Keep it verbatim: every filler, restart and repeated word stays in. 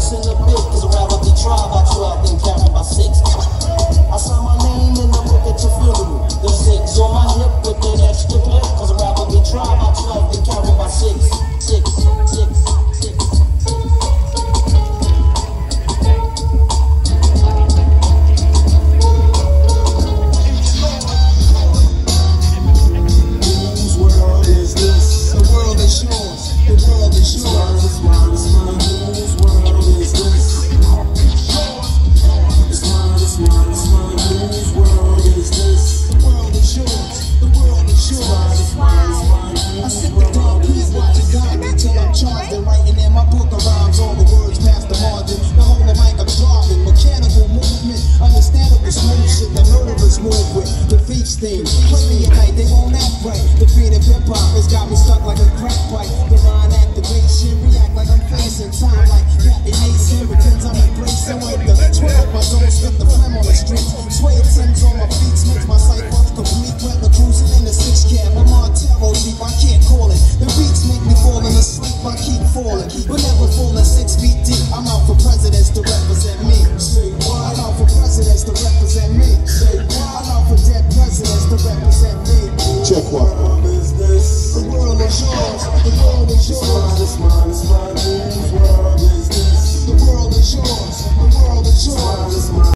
six in the bit, cause around I be tried by twelve, then carried by six. I sign my name in the book at your funeral. The six on my hip with an extra clip, cause around I be tried by twelve, then carried by six. Six, six, six. Whose world is this? The world is yours. The world is yours. It's mine, it's mine. Whose world is this? It's mine, it's mine, it's mine. Whose world is this? The world is yours. The world is yours. It's mine, it's mine. I sit the dog, please watch it guide me till I'm charged and writing in my book of rhymes. All the words past the margin. The whole of mic I'm driving. Mechanical movement. Understandable smooth shit. The murderers move with. The feast theme. Play me at night, they won't act right. The creative hip hop has got me stuck like a crack pipe. The line activation. React like I'm facing time like Captain Mason. Pretends I'm embracing like the twelve. My zone spit the